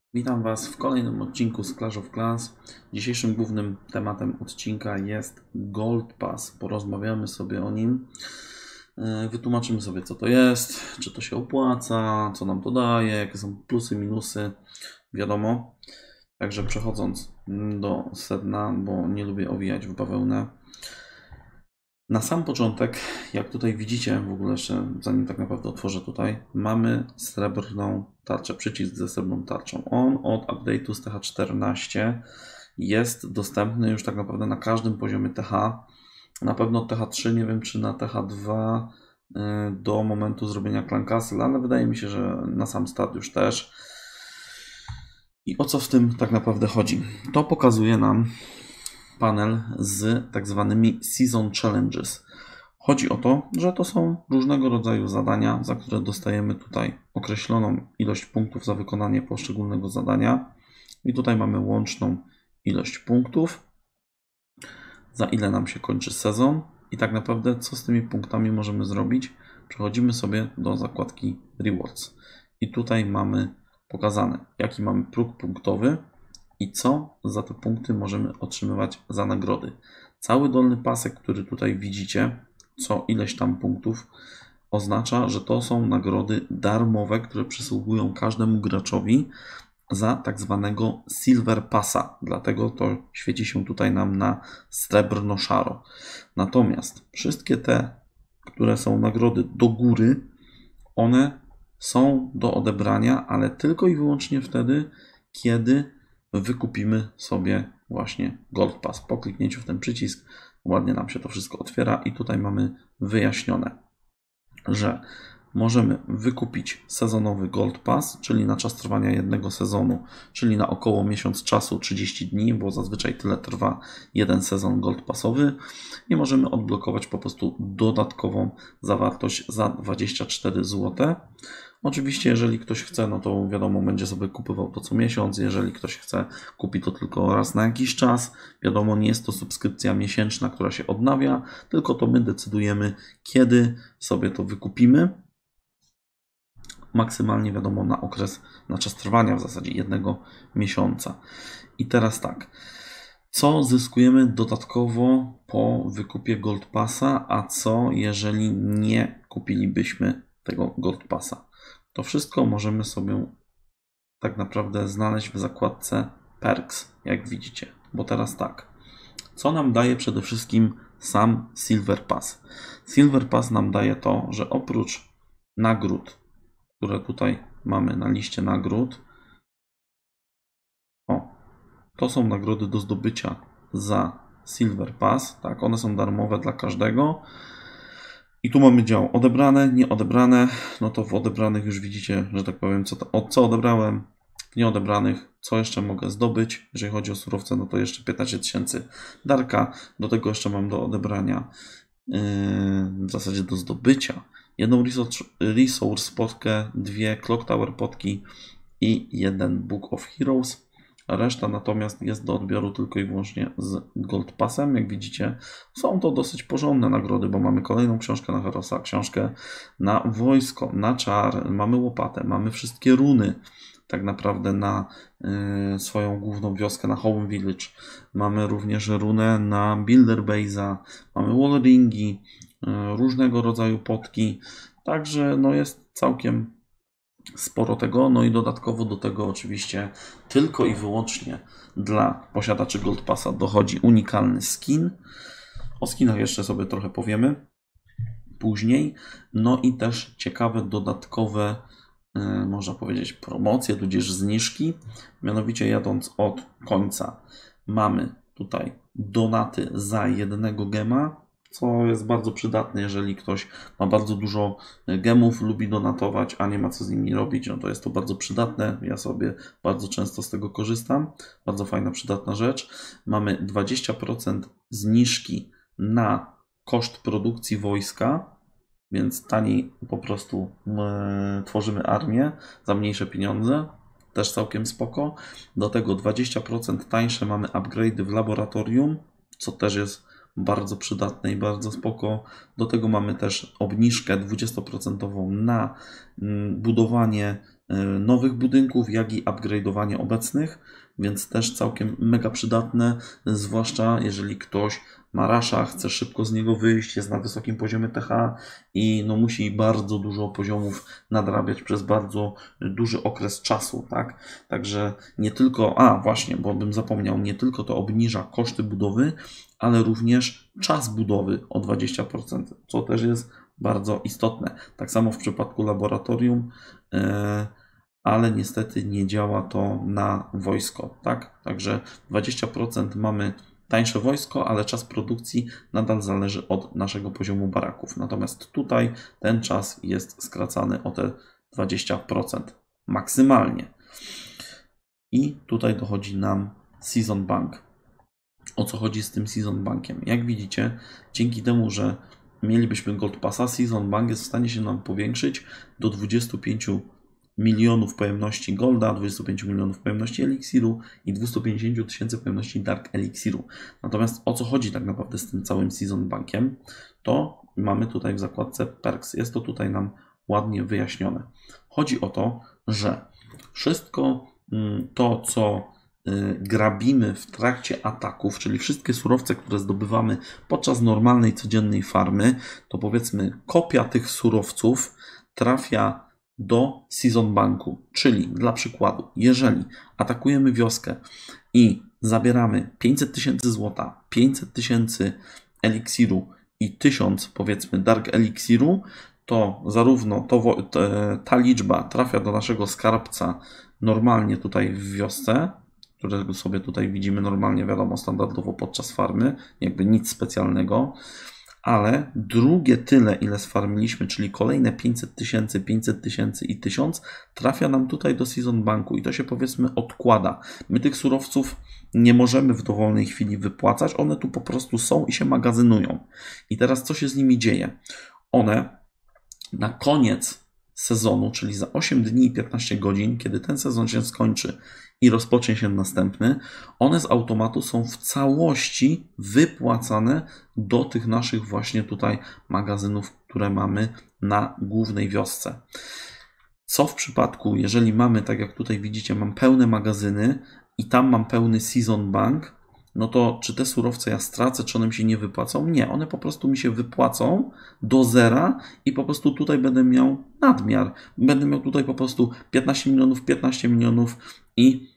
Witam Was w kolejnym odcinku z Clash of Clans. Dzisiejszym głównym tematem odcinka jest Gold Pass. Porozmawiamy sobie o nim. Wytłumaczymy sobie, co to jest, czy to się opłaca, co nam to daje, jakie są plusy, minusy. Wiadomo. Także przechodząc do sedna, bo nie lubię owijać w bawełnę. Na sam początek, jak tutaj widzicie, w ogóle jeszcze zanim tak naprawdę otworzę tutaj, mamy srebrną tarczę, przycisk ze srebrną tarczą. On od update'u z TH14 jest dostępny już tak naprawdę na każdym poziomie TH. Na pewno TH3, nie wiem czy na TH2 do momentu zrobienia Clan Castle, ale wydaje mi się, że na sam start już też. I o co w tym tak naprawdę chodzi? To pokazuje nam panel z tak zwanymi Season Challenges. Chodzi o to, że to są różnego rodzaju zadania, za które dostajemy tutaj określoną ilość punktów za wykonanie poszczególnego zadania. I tutaj mamy łączną ilość punktów, za ile nam się kończy sezon i tak naprawdę co z tymi punktami możemy zrobić. Przechodzimy sobie do zakładki Rewards i tutaj mamy pokazane, jaki mamy próg punktowy i co za te punkty możemy otrzymywać za nagrody. Cały dolny pasek, który tutaj widzicie, co ileś tam punktów, oznacza, że to są nagrody darmowe, które przysługują każdemu graczowi za tak zwanego Silver Passa. Dlatego to świeci się tutaj nam na srebrno-szaro. Natomiast wszystkie te, które są nagrody do góry, one są do odebrania, ale tylko i wyłącznie wtedy, kiedy wykupimy sobie właśnie Gold Pass. Po kliknięciu w ten przycisk ładnie nam się to wszystko otwiera i tutaj mamy wyjaśnione, że możemy wykupić sezonowy Gold Pass, czyli na czas trwania jednego sezonu, czyli na około miesiąc czasu, 30 dni, bo zazwyczaj tyle trwa jeden sezon Gold Passowy i możemy odblokować po prostu dodatkową zawartość za 24 zł. Oczywiście, jeżeli ktoś chce, no to wiadomo, będzie sobie kupował to co miesiąc. Jeżeli ktoś chce, kupi to tylko raz na jakiś czas. Wiadomo, nie jest to subskrypcja miesięczna, która się odnawia, tylko to my decydujemy, kiedy sobie to wykupimy. Maksymalnie wiadomo na okres, na czas trwania w zasadzie jednego miesiąca. I teraz tak, co zyskujemy dodatkowo po wykupie Gold Passa, a co jeżeli nie kupilibyśmy tego Gold Passa? To wszystko możemy sobie tak naprawdę znaleźć w zakładce Perks, jak widzicie. Bo teraz tak, co nam daje przede wszystkim sam Silver Pass? Silver Pass nam daje to, że oprócz nagród, które tutaj mamy na liście nagród, to są nagrody do zdobycia za Silver Pass, tak, one są darmowe dla każdego. I tu mamy dział odebrane, nieodebrane, no to w odebranych już widzicie, że tak powiem, co odebrałem, w nieodebranych, co jeszcze mogę zdobyć. Jeżeli chodzi o surowce, no to jeszcze 15 000 darka, do tego jeszcze mam do odebrania, w zasadzie do zdobycia, jedną resource potkę, dwie Clock Tower potki i jeden Book of Heroes. Reszta natomiast jest do odbioru tylko i wyłącznie z Gold Passem. Jak widzicie, są to dosyć porządne nagrody, bo mamy kolejną książkę na Herosa, książkę na wojsko, na czar, mamy łopatę, mamy wszystkie runy tak naprawdę na swoją główną wioskę, na Home Village. Mamy również runę na Builder Base'a, mamy wallringi, różnego rodzaju potki. Także no jest całkiem sporo tego, no i dodatkowo do tego oczywiście tylko i wyłącznie dla posiadaczy Gold Passa dochodzi unikalny skin. O skinach jeszcze sobie trochę powiemy później. No i też ciekawe dodatkowe, można powiedzieć, promocje, tudzież zniżki. Mianowicie jadąc od końca mamy tutaj donaty za jednego gema, co jest bardzo przydatne, jeżeli ktoś ma bardzo dużo gemów, lubi donatować, a nie ma co z nimi robić, no to jest to bardzo przydatne. Ja sobie bardzo często z tego korzystam. Bardzo fajna, przydatna rzecz. Mamy 20% zniżki na koszt produkcji wojska, więc taniej po prostu tworzymy armię za mniejsze pieniądze. Też całkiem spoko. Do tego 20% tańsze mamy upgrade'y w laboratorium, co też jest bardzo przydatne i bardzo spoko. Do tego mamy też obniżkę 20% na budowanie nowych budynków, jak i upgrade'owanie obecnych, więc też całkiem mega przydatne, zwłaszcza jeżeli ktoś ma rasza, chce szybko z niego wyjść, jest na wysokim poziomie TH i no musi bardzo dużo poziomów nadrabiać przez bardzo duży okres czasu, tak? Także nie tylko, właśnie, bo bym zapomniał, nie tylko to obniża koszty budowy, ale również czas budowy o 20%, co też jest bardzo istotne. Tak samo w przypadku laboratorium, ale niestety nie działa to na wojsko, tak? Także 20% mamy tańsze wojsko, ale czas produkcji nadal zależy od naszego poziomu baraków. Natomiast tutaj ten czas jest skracany o te 20% maksymalnie. I tutaj dochodzi nam Season Bank. O co chodzi z tym Season Bankiem? Jak widzicie, dzięki temu, że mielibyśmy Gold Passa, Season Bank jest w stanie się nam powiększyć do 25 milionów pojemności Golda, 25 milionów pojemności Eliksiru i 250 tysięcy pojemności Dark Eliksiru. Natomiast o co chodzi tak naprawdę z tym całym Season Bankiem, to mamy tutaj w zakładce Perks. Jest to tutaj nam ładnie wyjaśnione. Chodzi o to, że wszystko to, co grabimy w trakcie ataków, czyli wszystkie surowce, które zdobywamy podczas normalnej, codziennej farmy, to powiedzmy kopia tych surowców trafia do Season Banku. Czyli dla przykładu, jeżeli atakujemy wioskę i zabieramy 500 tysięcy złota, 500 tysięcy eliksiru i 1000 powiedzmy Dark Eliksiru, to zarówno ta liczba trafia do naszego skarbca normalnie tutaj w wiosce, którego sobie tutaj widzimy normalnie, wiadomo, standardowo podczas farmy, jakby nic specjalnego, ale drugie tyle, ile sfarmiliśmy, czyli kolejne 500 tysięcy i 1000, trafia nam tutaj do Season Banku i to się powiedzmy odkłada. My tych surowców nie możemy w dowolnej chwili wypłacać, one tu po prostu są i się magazynują. I teraz co się z nimi dzieje? One na koniec sezonu, czyli za 8 dni i 15 godzin, kiedy ten sezon się skończy i rozpocznie się następny, one z automatu są w całości wypłacane do tych naszych właśnie tutaj magazynów, które mamy na głównej wiosce. Co w przypadku, jeżeli mamy, tak jak tutaj widzicie, mam pełne magazyny i tam mam pełny Season Bank, no to czy te surowce ja stracę, czy one mi się nie wypłacą? Nie, one po prostu mi się wypłacą do zera i po prostu tutaj będę miał nadmiar. Będę miał tutaj po prostu 15 milionów i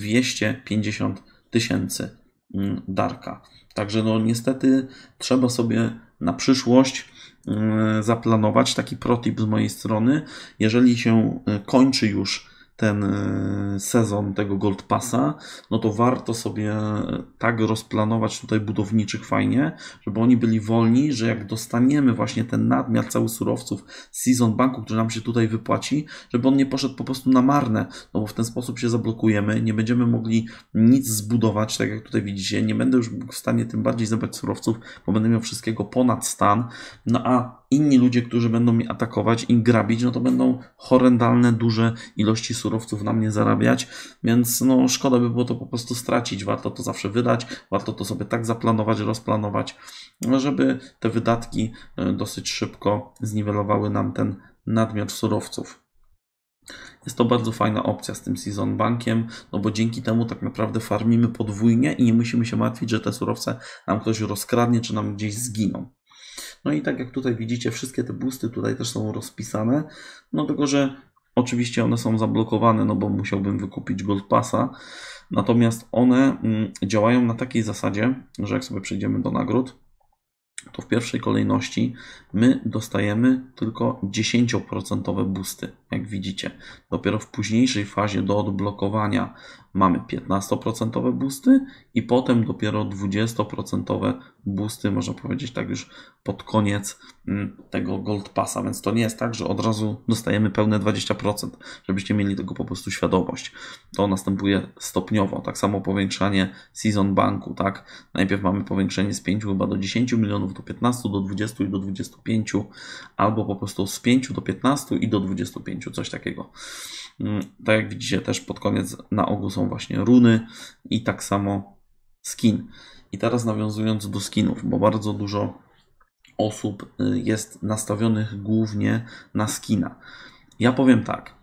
250 tysięcy Darka. Także no niestety trzeba sobie na przyszłość zaplanować taki protip z mojej strony. Jeżeli się kończy już ten sezon tego Gold Passa, no to warto sobie tak rozplanować tutaj budowniczych fajnie, żeby oni byli wolni, że jak dostaniemy właśnie ten nadmiar cały surowców z Season Banku, który nam się tutaj wypłaci, żeby on nie poszedł po prostu na marne, no bo w ten sposób się zablokujemy, nie będziemy mogli nic zbudować, tak jak tutaj widzicie, nie będę już w stanie tym bardziej zebrać surowców, bo będę miał wszystkiego ponad stan, no a inni ludzie, którzy będą mnie atakować i grabić, no to będą horrendalne, duże ilości surowców na mnie zarabiać, więc no szkoda by było to po prostu stracić. Warto to zawsze wydać, warto to sobie tak zaplanować, rozplanować, żeby te wydatki dosyć szybko zniwelowały nam ten nadmiar surowców. Jest to bardzo fajna opcja z tym Season Bankiem, no bo dzięki temu tak naprawdę farmimy podwójnie i nie musimy się martwić, że te surowce nam ktoś rozkradnie, czy nam gdzieś zginą. No i tak jak tutaj widzicie, wszystkie te boosty tutaj też są rozpisane, no tylko że oczywiście one są zablokowane, no bo musiałbym wykupić Gold Passa, natomiast one działają na takiej zasadzie, że jak sobie przejdziemy do nagród, to w pierwszej kolejności my dostajemy tylko 10% boosty, jak widzicie. Dopiero w późniejszej fazie do odblokowania mamy 15% boosty i potem dopiero 20% boosty, można powiedzieć tak już pod koniec tego Gold Passa, więc to nie jest tak, że od razu dostajemy pełne 20%, żebyście mieli tego po prostu świadomość. To następuje stopniowo, tak samo powiększanie Season Banku, tak? Najpierw mamy powiększenie z 5 chyba do 10 milionów, do 15, do 20 i do 25, albo po prostu z 5 do 15 i do 25, coś takiego. Tak jak widzicie, też pod koniec na ogół są właśnie runy i tak samo skin. I teraz nawiązując do skinów, bo bardzo dużo osób jest nastawionych głównie na skina. Ja powiem tak,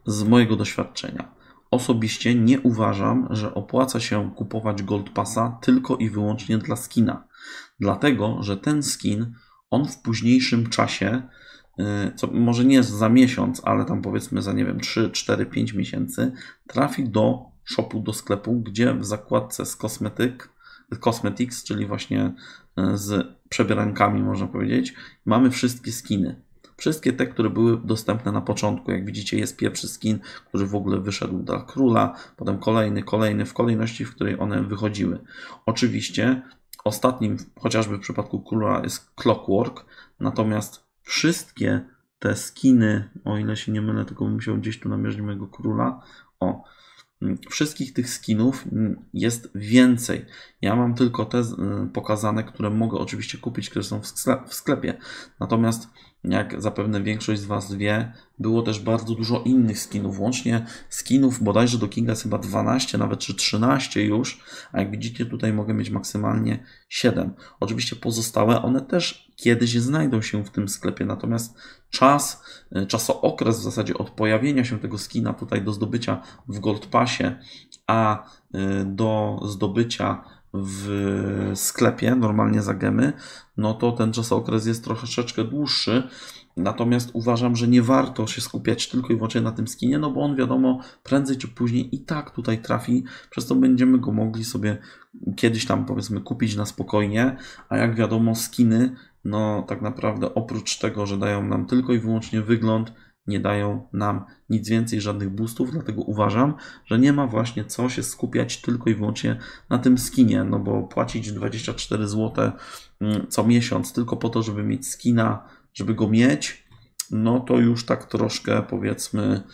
z mojego doświadczenia. Osobiście nie uważam, że opłaca się kupować Gold Passa tylko i wyłącznie dla skina. Dlatego, że ten skin, on w późniejszym czasie, co może nie za miesiąc, ale tam powiedzmy za, nie wiem, 3, 4, 5 miesięcy, trafi do shopu, do sklepu, gdzie w zakładce z Cosmetics, czyli właśnie z przebierankami, można powiedzieć, mamy wszystkie skiny. Wszystkie te, które były dostępne na początku. Jak widzicie, jest pierwszy skin, który w ogóle wyszedł dla króla, potem kolejny w kolejności, w której one wychodziły. Oczywiście ostatnim, chociażby w przypadku króla, jest Clockwork, natomiast wszystkie te skiny, o ile się nie mylę, tylko bym musiał gdzieś tu namierzyć mojego króla, wszystkich tych skinów jest więcej. Ja mam tylko te pokazane, które mogę oczywiście kupić, które są w sklepie. Natomiast jak zapewne większość z Was wie, było też bardzo dużo innych skinów. Łącznie skinów bodajże do Kinga jest chyba 12, nawet czy 13 już. A jak widzicie, tutaj mogę mieć maksymalnie 7. Oczywiście pozostałe, one też kiedyś znajdą się w tym sklepie. Natomiast czasookres w zasadzie od pojawienia się tego skina tutaj do zdobycia w Gold Passie, a do zdobycia w sklepie, normalnie za gemy, no to ten czasokres jest troszeczkę dłuższy. Natomiast uważam, że nie warto się skupiać tylko i wyłącznie na tym skinie, no bo on wiadomo, prędzej czy później i tak tutaj trafi, przez to będziemy go mogli sobie kiedyś tam powiedzmy kupić na spokojnie, a jak wiadomo skiny, no tak naprawdę oprócz tego, że dają nam tylko i wyłącznie wygląd, nie dają nam nic więcej, żadnych boostów, dlatego uważam, że nie ma właśnie co się skupiać tylko i wyłącznie na tym skinie, no bo płacić 24 zł co miesiąc tylko po to, żeby mieć skina, żeby go mieć, no to już tak troszkę powiedzmy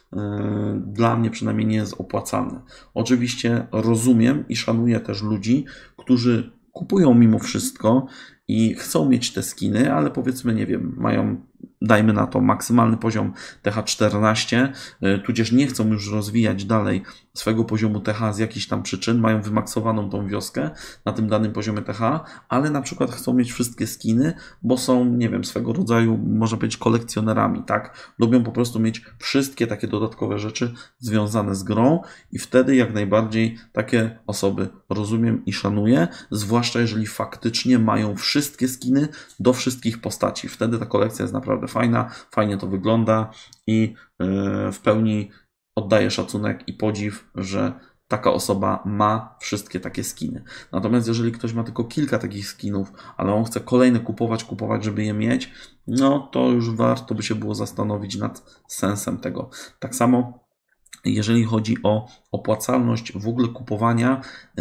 dla mnie przynajmniej nie jest opłacalne. Oczywiście rozumiem i szanuję też ludzi, którzy kupują mimo wszystko i chcą mieć te skiny, ale powiedzmy, nie wiem, mają, dajmy na to, maksymalny poziom TH14, tudzież nie chcą już rozwijać dalej swojego poziomu TH z jakichś tam przyczyn, mają wymaksowaną tą wioskę na tym danym poziomie TH, ale na przykład chcą mieć wszystkie skiny, bo są, nie wiem, swego rodzaju, można powiedzieć, kolekcjonerami, tak? Lubią po prostu mieć wszystkie takie dodatkowe rzeczy związane z grą i wtedy jak najbardziej takie osoby rozumiem i szanuję, zwłaszcza jeżeli faktycznie mają wszystkie skiny do wszystkich postaci. Wtedy ta kolekcja jest naprawdę fajna, fajnie to wygląda i w pełni oddaję szacunek i podziw, że taka osoba ma wszystkie takie skiny. Natomiast jeżeli ktoś ma tylko kilka takich skinów, ale on chce kolejne kupować, żeby je mieć, no to już warto by się było zastanowić nad sensem tego. Tak samo jeżeli chodzi o opłacalność w ogóle kupowania,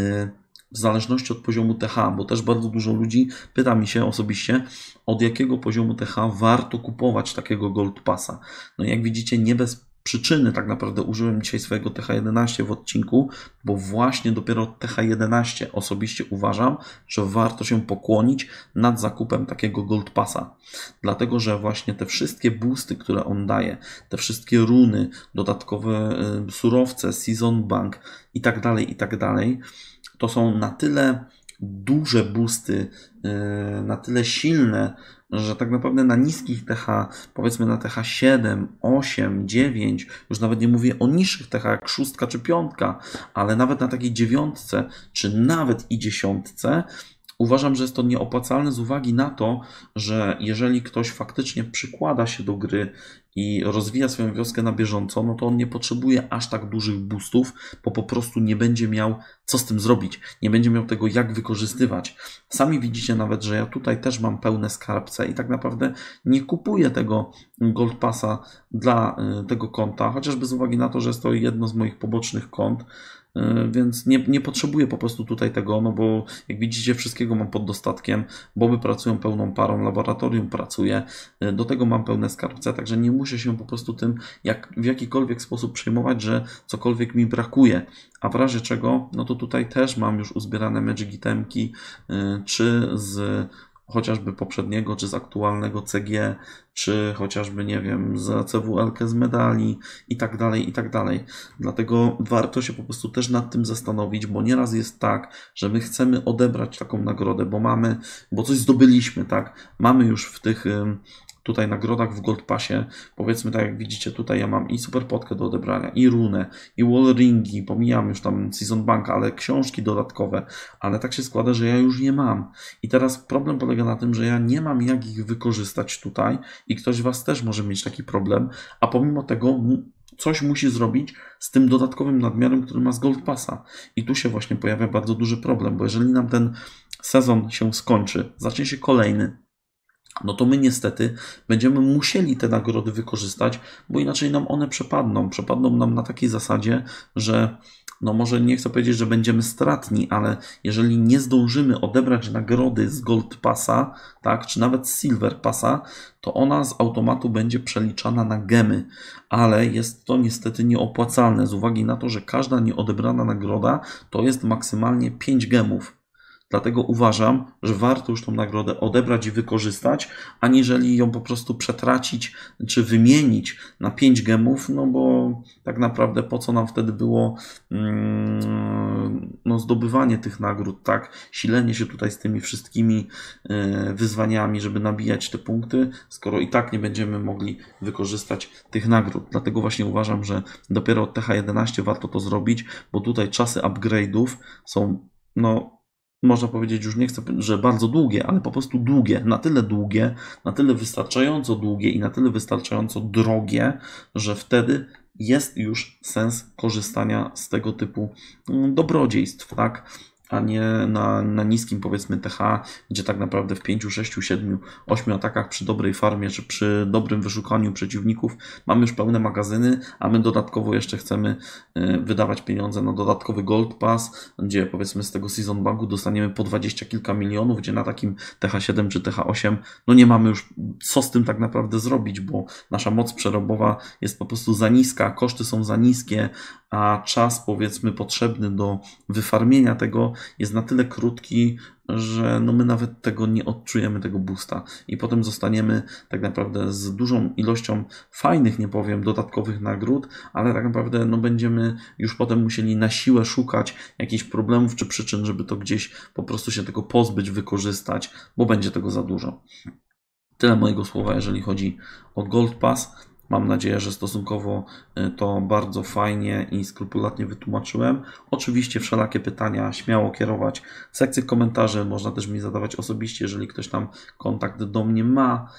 w zależności od poziomu TH, bo też bardzo dużo ludzi pyta mi się osobiście, od jakiego poziomu TH warto kupować takiego Gold Passa. No jak widzicie, nie bez przyczyny tak naprawdę użyłem dzisiaj swojego TH11 w odcinku, bo właśnie dopiero od TH11 osobiście uważam, że warto się pokłonić nad zakupem takiego Gold Passa. Dlatego, że właśnie te wszystkie boosty, które on daje, te wszystkie runy, dodatkowe surowce, Season Bank i tak dalej, to są na tyle duże boosty, na tyle silne, że tak naprawdę na niskich TH, powiedzmy na TH 7, 8, 9, już nawet nie mówię o niższych TH jak 6 czy 5, ale nawet na takiej 9, czy nawet i 10, uważam, że jest to nieopłacalne z uwagi na to, że jeżeli ktoś faktycznie przykłada się do gry i rozwija swoją wioskę na bieżąco, no to on nie potrzebuje aż tak dużych boostów, bo po prostu nie będzie miał co z tym zrobić, nie będzie miał tego jak wykorzystywać. Sami widzicie nawet, że ja tutaj też mam pełne skarbce i tak naprawdę nie kupuję tego Gold Passa dla tego konta, chociażby z uwagi na to, że jest to jedno z moich pobocznych kont, więc nie potrzebuję po prostu tutaj tego, no bo jak widzicie wszystkiego mam pod dostatkiem, boby pracują pełną parą, laboratorium pracuje, do tego mam pełne skarbce, także nie muszę się po prostu tym w jakikolwiek sposób przejmować, że cokolwiek mi brakuje, a w razie czego, no to tutaj też mam już uzbierane Magic Itemki, czy z chociażby poprzedniego, czy z aktualnego CG, czy chociażby, nie wiem, za CWL-kę z medali i tak dalej. Dlatego warto się po prostu też nad tym zastanowić, bo nieraz jest tak, że my chcemy odebrać taką nagrodę, bo coś zdobyliśmy, tak? Mamy już w tych tutaj nagrodach w Gold Passie, powiedzmy tak jak widzicie tutaj ja mam i Super Potkę do odebrania, i runę, i wall ringi, pomijam już tam Season Bank, ale książki dodatkowe, ale tak się składa, że ja już je mam. I teraz problem polega na tym, że ja nie mam jak ich wykorzystać tutaj i ktoś z Was też może mieć taki problem, a pomimo tego coś musi zrobić z tym dodatkowym nadmiarem, który ma z Gold Passa. I tu się właśnie pojawia bardzo duży problem, bo jeżeli nam ten sezon się skończy, zacznie się kolejny, no to my niestety będziemy musieli te nagrody wykorzystać, bo inaczej nam one przepadną. Przepadną nam na takiej zasadzie, że no może nie chcę powiedzieć, że będziemy stratni, ale jeżeli nie zdążymy odebrać nagrody z Gold Passa, tak, czy nawet z Silver Passa, to ona z automatu będzie przeliczana na gemy, ale jest to niestety nieopłacalne z uwagi na to, że każda nieodebrana nagroda to jest maksymalnie 5 gemów. Dlatego uważam, że warto już tą nagrodę odebrać i wykorzystać, aniżeli ją po prostu przetracić czy wymienić na 5 gemów, no bo tak naprawdę po co nam wtedy było no, zdobywanie tych nagród, tak? Silenie się tutaj z tymi wszystkimi wyzwaniami, żeby nabijać te punkty, skoro i tak nie będziemy mogli wykorzystać tych nagród. Dlatego właśnie uważam, że dopiero od TH11 warto to zrobić, bo tutaj czasy upgrade'ów są, no można powiedzieć, już nie chcę, że bardzo długie, ale po prostu długie, na tyle wystarczająco długie i na tyle wystarczająco drogie, że wtedy jest już sens korzystania z tego typu dobrodziejstw, tak? A nie na niskim powiedzmy TH, gdzie tak naprawdę w 5, 6, 7, 8 atakach przy dobrej farmie, czy przy dobrym wyszukaniu przeciwników mamy już pełne magazyny, a my dodatkowo jeszcze chcemy wydawać pieniądze na dodatkowy Gold Pass, gdzie powiedzmy z tego Season Banku dostaniemy po 20 kilka milionów, gdzie na takim TH7 czy TH8 no nie mamy już co z tym tak naprawdę zrobić, bo nasza moc przerobowa jest po prostu za niska, koszty są za niskie, a czas powiedzmy potrzebny do wyfarmienia tego jest na tyle krótki, że no my nawet tego nie odczujemy, tego boosta i potem zostaniemy tak naprawdę z dużą ilością fajnych, nie powiem, dodatkowych nagród, ale tak naprawdę no będziemy już potem musieli na siłę szukać jakichś problemów czy przyczyn, żeby to gdzieś po prostu się tego pozbyć, wykorzystać, bo będzie tego za dużo. Tyle mojego słowa, jeżeli chodzi o Gold Pass. Mam nadzieję, że stosunkowo to bardzo fajnie i skrupulatnie wytłumaczyłem. Oczywiście wszelakie pytania śmiało kierować w sekcji komentarzy. Można też mi zadawać osobiście, jeżeli ktoś tam kontakt do mnie ma.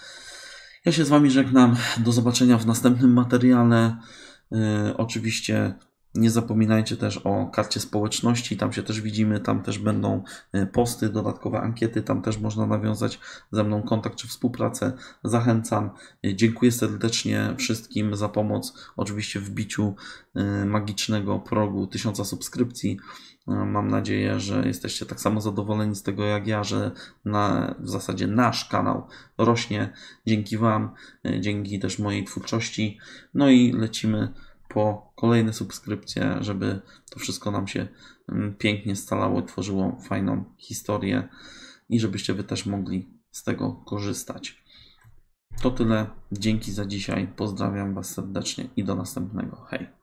Ja się z Wami żegnam. Do zobaczenia w następnym materiale. Oczywiście nie zapominajcie też o karcie społeczności, tam się też widzimy, tam też będą posty, dodatkowe ankiety, tam też można nawiązać ze mną kontakt czy współpracę. Zachęcam. Dziękuję serdecznie wszystkim za pomoc, oczywiście w biciu magicznego progu 1000 subskrypcji. Mam nadzieję, że jesteście tak samo zadowoleni z tego jak ja, że w zasadzie nasz kanał rośnie dzięki Wam, dzięki też mojej twórczości. No i lecimy po kolejne subskrypcje, żeby to wszystko nam się pięknie scalało, tworzyło fajną historię i żebyście Wy też mogli z tego korzystać. To tyle. Dzięki za dzisiaj. Pozdrawiam Was serdecznie i do następnego. Hej!